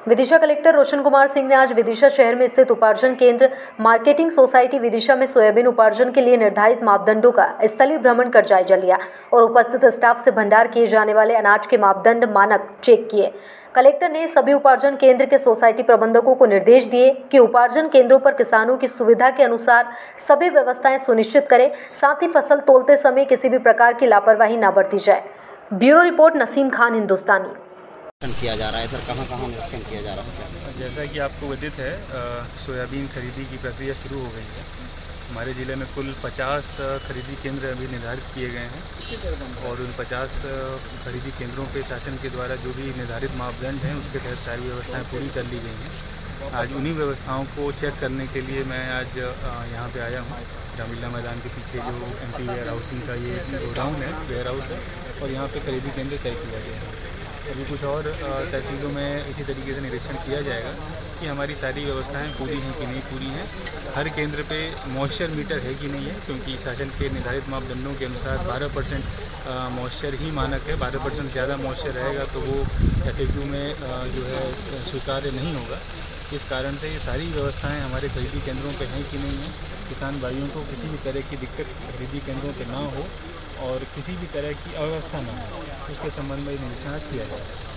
Vidisha collector Roshan Kumar Singh ने आज विदिशा शहर में स्थित उपार्जन केंद्र मार्केटिंग सोसाइटी विदिशा में सोयाबीन उपार्जन के लिए निर्धारित मापदंडों का स्थलीय भ्रमण कर जायजा लिया और उपस्थित स्टाफ से भंडार किए जाने वाले अनाज के मापदंड मानक चेक किए। कलेक्टर ने सभी उपार्जन केंद्र के सोसाइटी प्रबंधकों को निर्देश दिए कि उपार्जन केंद्रों पर किसानों की सुविधा के अनुसार सभी व्यवस्थाएं सुनिश्चित करें, साथ ही फसल तोलते समय किसी भी प्रकार की लापरवाही न बरती जाए। Bureau report, Naseem Khan, Hindustani. किया जा रहा है सर, कहाँ निरीक्षण किया जा रहा है? जैसा कि आपको विदित है, सोयाबीन खरीदी की प्रक्रिया शुरू हो गई है। हमारे ज़िले में कुल 50 खरीदी केंद्र अभी निर्धारित किए गए हैं और उन 50 खरीदी केंद्रों पे शासन के द्वारा जो भी निर्धारित मापदंड हैं उसके तहत सारी व्यवस्थाएं पूरी कर ली गई हैं। आज उन्हीं व्यवस्थाओं को चेक करने के लिए मैं आज यहाँ पे आया हूँ। रामलीला मैदान के पीछे जो MP वेयर हाउसिंग का ये गोडाउन है, वेयर हाउस है, और यहाँ पे खरीदी केंद्र तय किया गया है। अभी कुछ और तहसीलों में इसी तरीके से निरीक्षण किया जाएगा कि हमारी सारी व्यवस्थाएं पूरी हैं कि नहीं पूरी हैं। हर केंद्र पे मॉइस्चर मीटर है कि नहीं है, क्योंकि शासन के निर्धारित मापदंडों के अनुसार 12% मॉइस्चर ही मानक है। 12% ज़्यादा मॉइस्चर रहेगा तो वो FAQ में जो है स्वीकार्य नहीं होगा। इस कारण से ये सारी व्यवस्थाएं हमारे खरीदी केंद्रों पे हैं कि नहीं है। किसान भाइयों को किसी भी तरह की दिक्कत खरीदी केंद्रों पे ना हो और किसी भी तरह की अव्यवस्था ना हो, उसके संबंध में निरीक्षण किया जाएगा।